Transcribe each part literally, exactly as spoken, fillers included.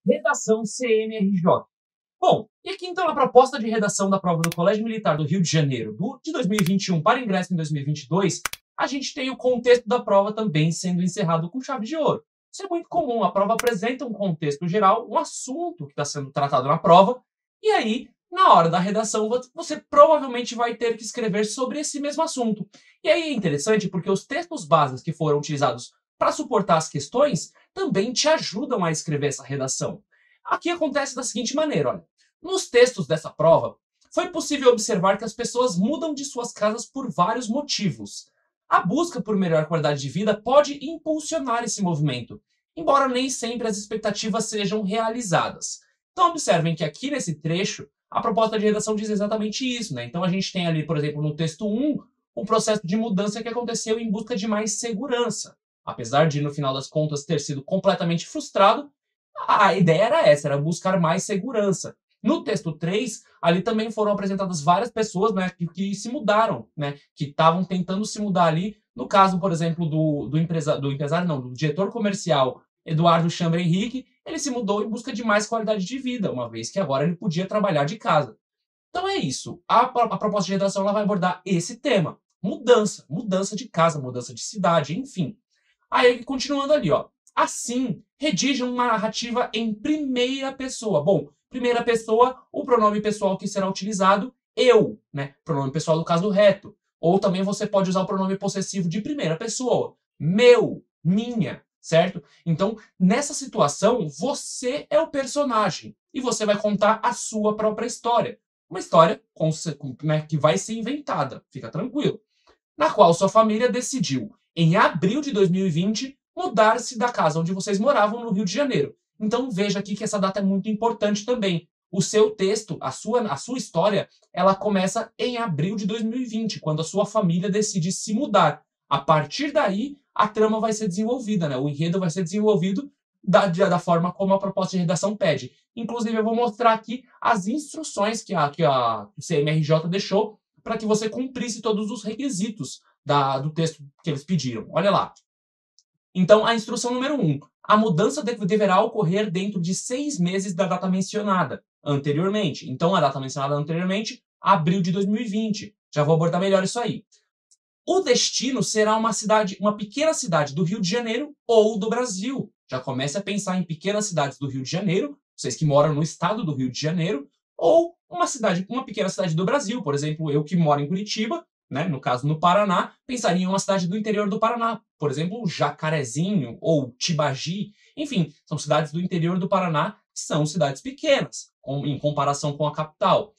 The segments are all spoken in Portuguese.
Redação C M R J. Bom, e aqui então a proposta de redação da prova do Colégio Militar do Rio de Janeiro do, de dois mil e vinte e um para ingresso em dois mil e vinte e dois, a gente tem o contexto da prova também sendo encerrado com chave de ouro. Isso é muito comum, a prova apresenta um contexto geral, um assunto que está sendo tratado na prova, e aí, na hora da redação, você provavelmente vai ter que escrever sobre esse mesmo assunto. E aí é interessante porque os textos básicos que foram utilizados para suportar as questões também te ajudam a escrever essa redação. Aqui acontece da seguinte maneira, olha. Nos textos dessa prova, foi possível observar que as pessoas mudam de suas casas por vários motivos. A busca por melhor qualidade de vida pode impulsionar esse movimento, embora nem sempre as expectativas sejam realizadas. Então observem que aqui nesse trecho, a proposta de redação diz exatamente isso, né? Então a gente tem ali, por exemplo, no texto um, um processo de mudança que aconteceu em busca de mais segurança. Apesar de, no final das contas, ter sido completamente frustrado, a ideia era essa, era buscar mais segurança. No texto três, ali também foram apresentadas várias pessoas, né, que, que se mudaram, né, que estavam tentando se mudar ali. No caso, por exemplo, do, do, empresa, do empresário, não, do diretor comercial Eduardo Chambra Henrique, ele se mudou em busca de mais qualidade de vida, uma vez que agora ele podia trabalhar de casa. Então é isso. A, a proposta de redação ela vai abordar esse tema. Mudança. Mudança de casa, mudança de cidade, enfim. Aí, continuando ali, ó. Assim, redijam uma narrativa em primeira pessoa. Bom, primeira pessoa, o pronome pessoal que será utilizado, eu, né? Pronome pessoal do caso reto. Ou também você pode usar o pronome possessivo de primeira pessoa. Meu, minha, certo? Então, nessa situação, você é o personagem. E você vai contar a sua própria história. Uma história com, né, que vai ser inventada, fica tranquilo. Na qual sua família decidiu, em abril de dois mil e vinte, mudar-se da casa onde vocês moravam no Rio de Janeiro. Então veja aqui que essa data é muito importante também. O seu texto, a sua, a sua história, ela começa em abril de dois mil e vinte, quando a sua família decide se mudar. A partir daí, a trama vai ser desenvolvida, né? O enredo vai ser desenvolvido da, da forma como a proposta de redação pede. Inclusive, eu vou mostrar aqui as instruções que a, que a C M R J deixou para que você cumprisse todos os requisitos da, do texto que eles pediram. Olha lá. Então, a instrução número um. A mudança deverá ocorrer dentro de seis meses da data mencionada anteriormente. Então, a data mencionada anteriormente, abril de dois mil e vinte. Já vou abordar melhor isso aí. O destino será uma cidade, uma pequena cidade do Rio de Janeiro ou do Brasil. Já comece a pensar em pequenas cidades do Rio de Janeiro, vocês que moram no estado do Rio de Janeiro, ou uma cidade, uma pequena cidade do Brasil. Por exemplo, eu que moro em Curitiba, né, no caso no Paraná, pensaria em uma cidade do interior do Paraná. Por exemplo, Jacarezinho ou Tibagi. Enfim, são cidades do interior do Paraná que são cidades pequenas, em comparação com a capital.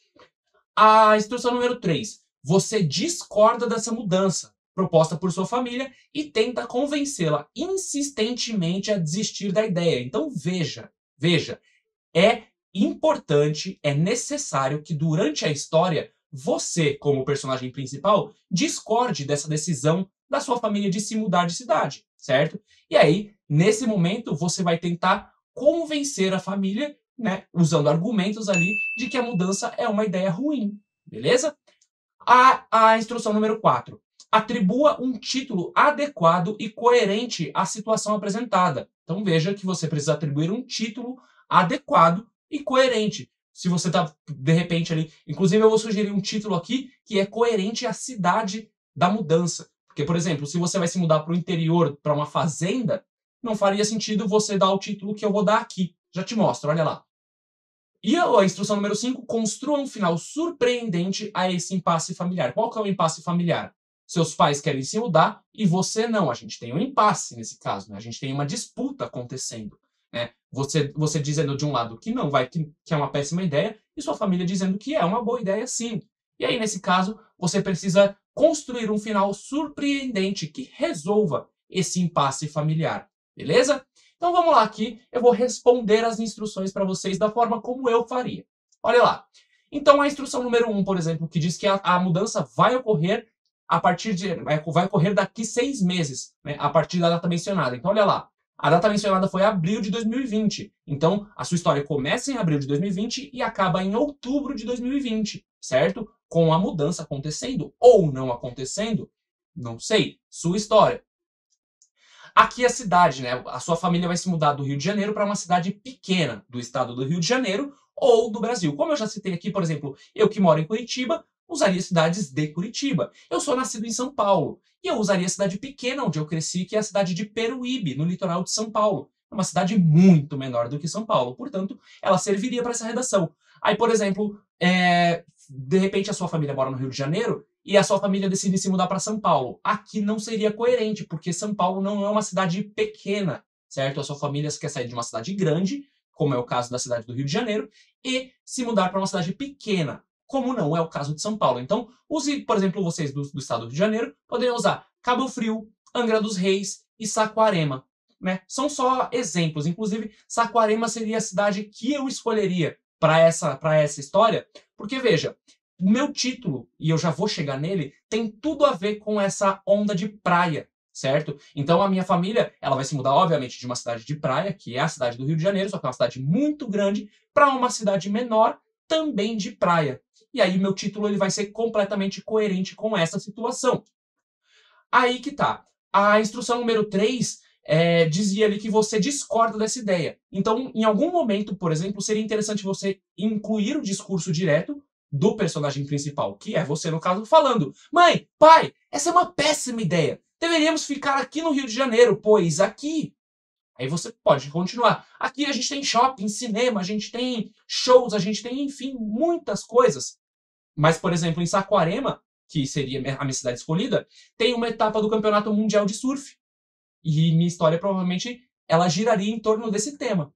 A instrução número três. Você discorda dessa mudança proposta por sua família e tenta convencê-la insistentemente a desistir da ideia. Então veja, veja, é importante, é necessário que durante a história você, como personagem principal, discorde dessa decisão da sua família de se mudar de cidade, certo? E aí, nesse momento, você vai tentar convencer a família, né, usando argumentos ali, de que a mudança é uma ideia ruim, beleza? A, a instrução número quatro. Atribua um título adequado e coerente à situação apresentada. Então veja que você precisa atribuir um título adequado e coerente. Se você está, de repente, ali... Inclusive, eu vou sugerir um título aqui que é coerente à cidade da mudança. Porque, por exemplo, se você vai se mudar para o interior, para uma fazenda, não faria sentido você dar o título que eu vou dar aqui. Já te mostro, olha lá. E a instrução número cinco, construa um final surpreendente a esse impasse familiar. Qual que é o impasse familiar? Seus pais querem se mudar e você não. A gente tem um impasse nesse caso, né? A gente tem uma disputa acontecendo, né? Você, você dizendo de um lado que não vai, que, que é uma péssima ideia, e sua família dizendo que é uma boa ideia sim. E aí, nesse caso, você precisa construir um final surpreendente que resolva esse impasse familiar, beleza? Então vamos lá aqui, eu vou responder as instruções para vocês da forma como eu faria. Olha lá. Então a instrução número um, por exemplo, que diz que a, a mudança vai ocorrer a partir de... vai ocorrer daqui seis meses, né, a partir da data mencionada. Então olha lá. A data mencionada foi abril de dois mil e vinte. Então a sua história começa em abril de dois mil e vinte e acaba em outubro de dois mil e vinte, certo? Com a mudança acontecendo ou não acontecendo, não sei, sua história. Aqui é a cidade, né? A sua família vai se mudar do Rio de Janeiro para uma cidade pequena do estado do Rio de Janeiro ou do Brasil. Como eu já citei aqui, por exemplo, eu que moro em Curitiba, usaria cidades de Curitiba. Eu sou nascido em São Paulo e eu usaria a cidade pequena onde eu cresci, que é a cidade de Peruíbe, no litoral de São Paulo. É uma cidade muito menor do que São Paulo, portanto, ela serviria para essa redação. Aí, por exemplo, é, de repente a sua família mora no Rio de Janeiro e a sua família decide se mudar para São Paulo. Aqui não seria coerente, porque São Paulo não é uma cidade pequena, certo? A sua família quer sair de uma cidade grande, como é o caso da cidade do Rio de Janeiro, e se mudar para uma cidade pequena, como não é o caso de São Paulo. Então, use, por exemplo, vocês do, do estado do Rio de Janeiro, poderiam usar Cabo Frio, Angra dos Reis e Saquarema. Né? São só exemplos. Inclusive, Saquarema seria a cidade que eu escolheria para essa, para essa história, porque, veja, o meu título, e eu já vou chegar nele, tem tudo a ver com essa onda de praia, certo? Então a minha família, ela vai se mudar, obviamente, de uma cidade de praia, que é a cidade do Rio de Janeiro, só que é uma cidade muito grande, para uma cidade menor, também de praia. E aí meu título ele vai ser completamente coerente com essa situação. Aí que tá. A instrução número três é, dizia ali que você discorda dessa ideia. Então, em algum momento, por exemplo, seria interessante você incluir o discurso direto do personagem principal, que é você, no caso, falando: mãe, pai, essa é uma péssima ideia. Deveríamos ficar aqui no Rio de Janeiro, pois aqui... Aí você pode continuar. Aqui a gente tem shopping, cinema, a gente tem shows, a gente tem, enfim, muitas coisas. Mas, por exemplo, em Saquarema, que seria a minha cidade escolhida, tem uma etapa do Campeonato Mundial de Surf. E minha história, provavelmente, ela giraria em torno desse tema.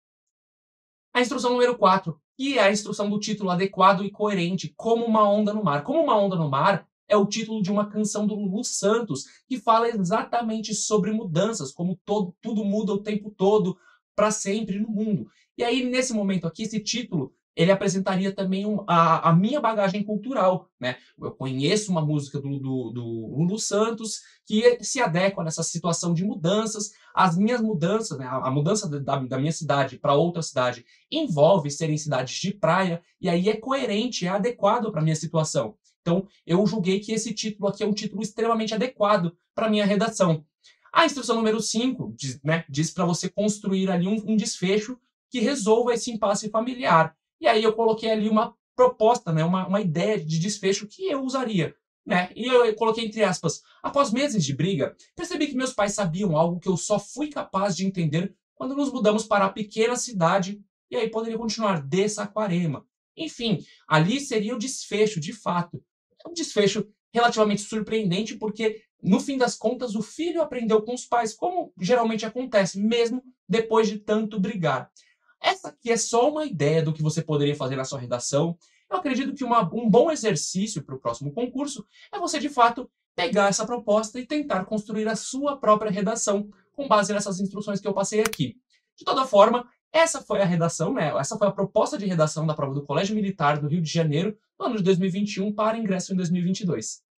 A instrução número quatro, que é a instrução do título adequado e coerente, Como uma Onda no Mar. Como uma Onda no Mar é o título de uma canção do Lulu Santos, que fala exatamente sobre mudanças, como todo, tudo muda o tempo todo, para sempre no mundo. E aí, nesse momento aqui, esse título, ele apresentaria também um, a, a minha bagagem cultural, né? Eu conheço uma música do, do, do Lulu Santos que se adequa nessa situação de mudanças. As minhas mudanças, né? a, a mudança da, da minha cidade para outra cidade envolve serem cidades de praia, e aí é coerente, é adequado para a minha situação. Então, eu julguei que esse título aqui é um título extremamente adequado para a minha redação. A instrução número cinco diz, né, diz para você construir ali um, um desfecho que resolva esse impasse familiar. E aí eu coloquei ali uma proposta, né, uma, uma ideia de desfecho que eu usaria. Né? E eu coloquei entre aspas: após meses de briga, percebi que meus pais sabiam algo que eu só fui capaz de entender quando nos mudamos para a pequena cidade, e aí poderia continuar, de Saquarema. Enfim, ali seria o desfecho, de fato. É um desfecho relativamente surpreendente, porque, no fim das contas, o filho aprendeu com os pais, como geralmente acontece, mesmo depois de tanto brigar. Essa aqui é só uma ideia do que você poderia fazer na sua redação. Eu acredito que uma, um bom exercício para o próximo concurso é você, de fato, pegar essa proposta e tentar construir a sua própria redação com base nessas instruções que eu passei aqui. De toda forma, essa foi a redação, né? Essa foi a proposta de redação da prova do Colégio Militar do Rio de Janeiro, no ano de dois mil e vinte e um, para ingresso em dois mil e vinte e dois.